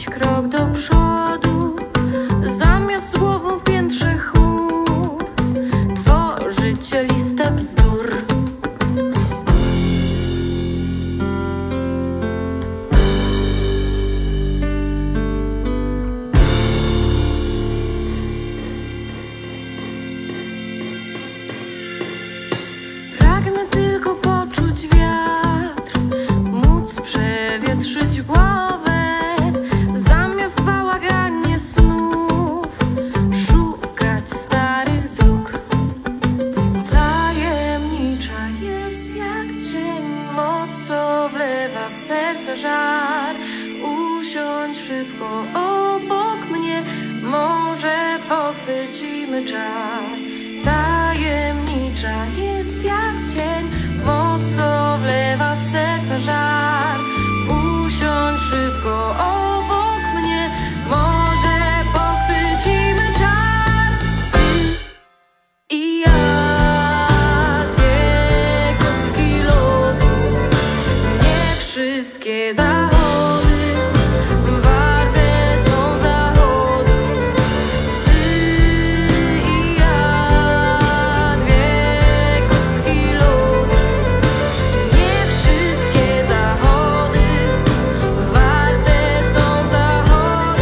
krok do przodu, zamiast z głową w piętrze chmur tworzycie listę bzdur. Pragnę tylko poczuć wiatr, móc przewietrzyć głowę, zamiast bałagannie snów szukać starych dróg. Tajemnicza jest jak cień, moc co wlewa w serce żar. Usiądź szybko obok mnie, może pochwycimy czar. Tajemnicza jest jak cień, moc co wlewa w serce żar. Usiądź szybko obok mnie, może pochwycimy czar. Ty i ja, dwie kostki lodu, nie wszystkie zachody warte są zachodu. Ty i ja, dwie kostki lodu, nie wszystkie zachody warte są zachodu.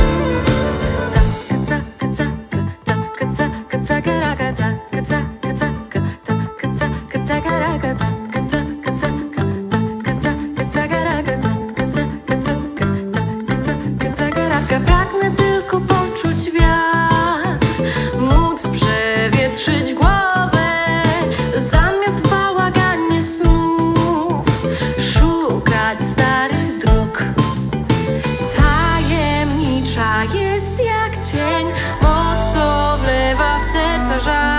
Taka, taka, taka, taka, raka, taka, taka, taka, taka, taka, raka, taka, taka, taka, raka, taka, raka. Pragnę tylko poczuć wiatr, móc przewietrzyć głowę, zamiast w bałagannie snów szukać starych dróg. Tajemnicza jest jak cień, moc co wlewa w serce żar.